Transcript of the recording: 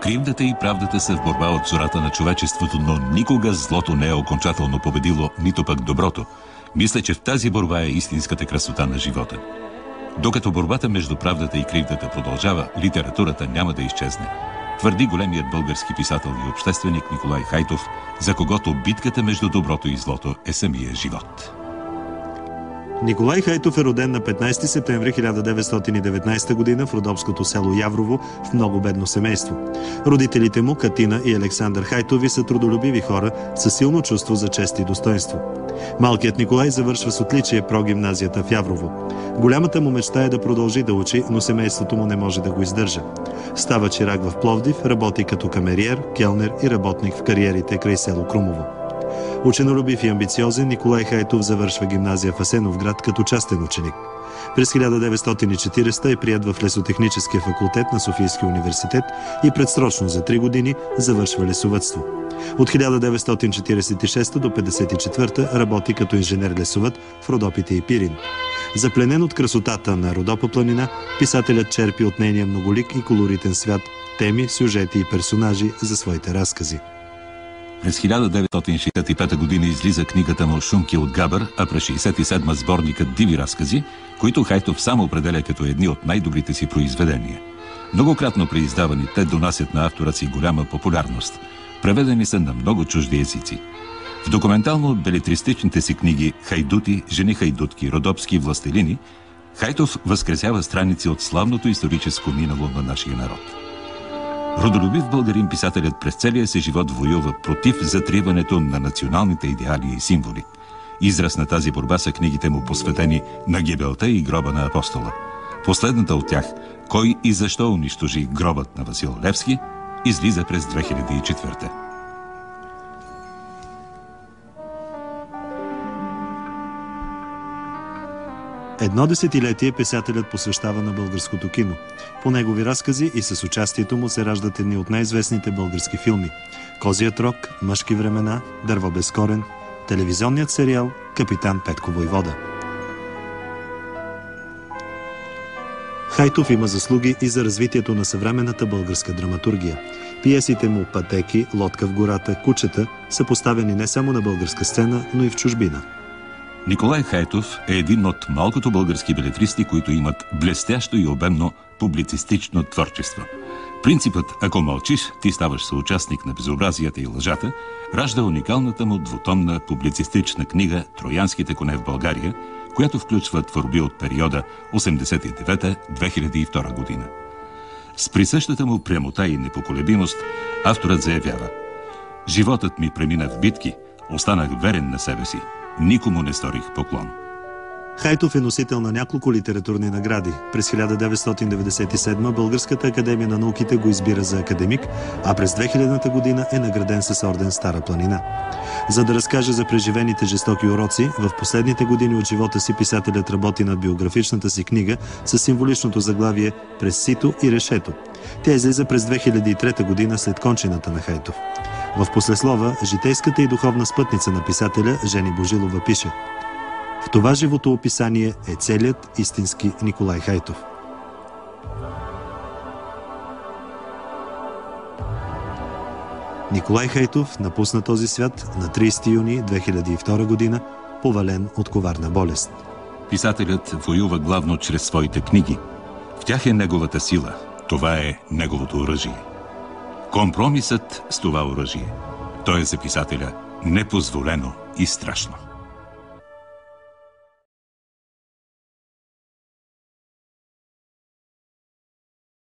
Кривдата и правдата са в борба от зората на човечеството, но никога злото не е окончателно победило, нито пък доброто. Мисля, че в тази борба е истинската красота на живота. Докато борбата между правдата и кривдата продължава, литературата няма да изчезне. Твърди големият български писател и общественик Николай Хайтов, за когото битката между доброто и злото е самия живот. Николай Хайтов е роден на 15 септември 1919 година в родопското село Яврово в много бедно семейство. Родителите му, Катина и Александър Хайтови, са трудолюбиви хора със силно чувство за чест и достоинство. Малкият Николай завършва с отличие прогимназията в Яврово. Голямата му мечта е да продължи да учи, но семейството му не може да го издържа. Става чирак в Пловдив, работи като камериер, келнер и работник в кариерите край село Крумово. Ученолюбив и амбициозен, Николай Хайтов завършва гимназия в Асеновград като частен ученик. През 1940 е приет в лесотехническия факултет на Софийския университет и предсрочно за 3 години завършва лесовъдство. От 1946 до 1954 работи като инженер-лесовъд в Родопите и Пирин. Запленен от красотата на Родопа планина, писателят черпи от нейния многолик и колоритен свят теми, сюжети и персонажи за своите разкази. През 1965 година излиза книгата му «Шумки от Габър», а през 1967 сборникът «Диви разкази», които Хайтов сам определя като едни от най-добрите си произведения. Многократно преиздавани, те донасят на автора си голяма популярност. Преведени са на много чужди езици. В документално-белетристичните си книги «Хайдути», «Жени хайдутки», «Родопски властелини» Хайтов възкресява страници от славното историческо минало на нашия народ. Родолюбив българин, писателят през целия си живот воюва против затриването на националните идеали и символи. Израз на тази борба са книгите му, посветени на гибелта и гроба на апостола. Последната от тях, «Кой и защо унищожи гробът на Васил Левски», излиза през 2004. Едно десетилетие писателят посвещава на българското кино. По негови разкази и с участието му се раждат едни от най-известните български филми: «Козият рог», «Мъжки времена», «Дърво без корен», телевизионният сериал «Капитан Петко войвода». Хайтов има заслуги и за развитието на съвременната българска драматургия. Пиесите му «Пътеки», «Лодка в гората», «Кучета» са поставени не само на българска сцена, но и в чужбина. Николай Хайтов е един от малкото български белетристи, които имат блестящо и обемно публицистично творчество. Принципът «Ако мълчиш, ти ставаш съучастник на безобразията и лъжата» ражда уникалната му двутомна публицистична книга «Троянските коне в България», която включва творби от периода 1989-2002 година. С присъщата му прямота и непоколебимост авторът заявява: «Животът ми премина в битки, останах верен на себе си. Никому не сторих поклон». Хайтов е носител на няколко литературни награди. През 1997 Българската академия на науките го избира за академик, а през 2000 година е награден с орден Стара планина. За да разкаже за преживените жестоки уроци, в последните години от живота си писателят работи над биографичната си книга с символичното заглавие «През сито и решето». Тя излиза през 2003 година след кончината на Хайтов. В послеслова житейската и духовна спътница на писателя Жени Божилова пише: «В това животоописание е целият истински Николай Хайтов». Николай Хайтов напусна този свят на 30 юни 2002 година, повален от коварна болест. Писателят воюва главно чрез своите книги. В тях е неговата сила. Това е неговото оръжие. Компромисът с това оръжие, то е за писателя непозволено и страшно.